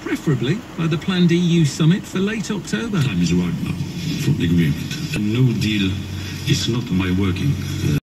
preferably by the planned EU summit for late October. Time is right now for agreement. A no deal is not my working.